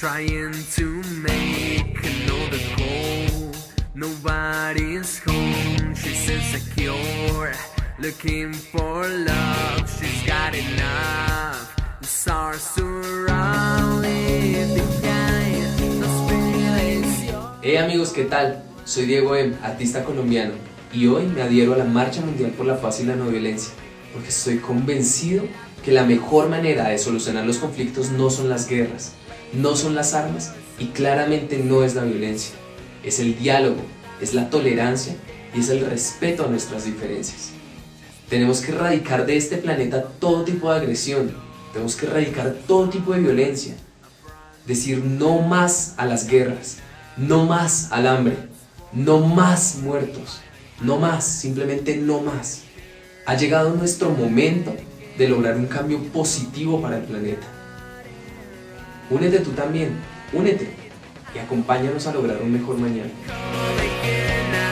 trying to make another call. Nobody's home, she's insecure, looking for love, she's got enough. The stars surround behind those feelings. Hey amigos, ¿qué tal? Soy Diego M., artista colombiano, y hoy me adhiero a la Marcha Mundial por la Paz y la No Violencia, porque estoy convencido que la mejor manera de solucionar los conflictos no son las guerras, no son las armas y claramente no es la violencia. Es el diálogo, es la tolerancia y es el respeto a nuestras diferencias. Tenemos que erradicar de este planeta todo tipo de agresión, tenemos que erradicar todo tipo de violencia, decir no más a las guerras, no más al hambre, no más muertos, no más, simplemente no más. Ha llegado nuestro momento de lograr un cambio positivo para el planeta. Únete tú también, únete y acompáñanos a lograr un mejor mañana.